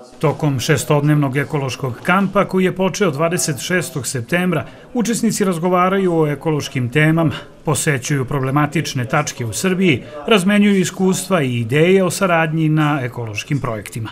Tokom šestodnevnog ekološkog kampa koji je počeo 26. septembra, učesnici razgovaraju o ekološkim temama, posećuju problematične tačke u Srbiji, razmenjuju iskustva i ideje o saradnji na ekološkim projektima.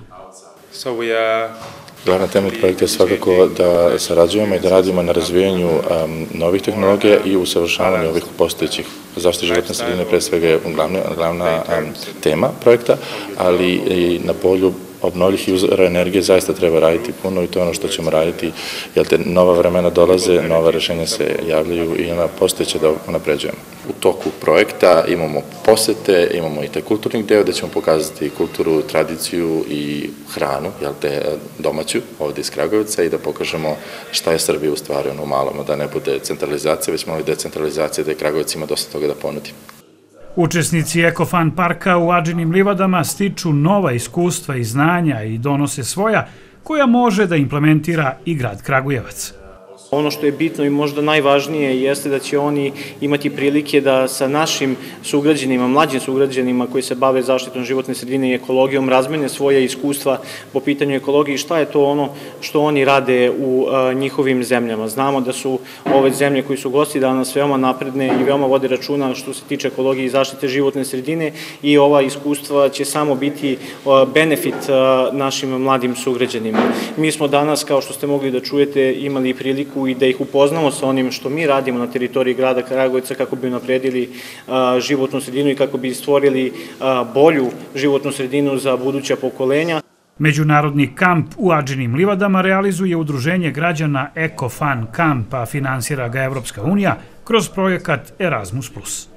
Glavna tema projekta je svakako da sarađujemo i da radimo na razvijanju novih tehnologija i usavršavanju ovih postojećih. Zaštita životne sredine pre svega je glavna tema projekta, ali i na polju obnovljivih izvora energije zaista treba raditi puno i to je ono što ćemo raditi, jer te nova vremena dolaze, nova rešenja se javljaju i ona postojeće da unapređujemo. U toku projekta imamo posete, imamo i taj kulturni deo gde ćemo pokazati kulturu, tradiciju i hranu, domaću ovde iz Kragujevca i da pokažemo šta je Srbija u stvari u malom, da ne bude centralizacija, već malo i decentralizacija, da je Kragujevac ima dosta toga da ponudi. Učesnici Ekofan parka u Adžinim livadama stiču nova iskustva i znanja i donose svoja, koja može da implementira i grad Kragujevac. Ono što je bitno i možda najvažnije jeste da će oni imati prilike da sa našim sugrađanima, mlađim sugrađanima koji se bave zaštitom životne sredine i ekologijom razmene svoje iskustva po pitanju ekologije i šta je to ono što oni rade u njihovim zemljama. Znamo da su ove zemlje koji su gosti danas veoma napredne i veoma vode računa što se tiče ekologije i zaštite životne sredine i ova iskustva će samo biti benefit našim mladim sugrađanima. Mi smo danas, kao što ste mogli da čujete, imali priliku i da ih upoznamo sa onim što mi radimo na teritoriji grada Kragujevca kako bi unapredili životnu sredinu i kako bi stvorili bolju životnu sredinu za buduća pokolenja. Međunarodni kamp u Adžinim livadama realizuje udruženje građana Ekofan kamp, a finansira ga Evropska unija kroz projekat Erasmus+.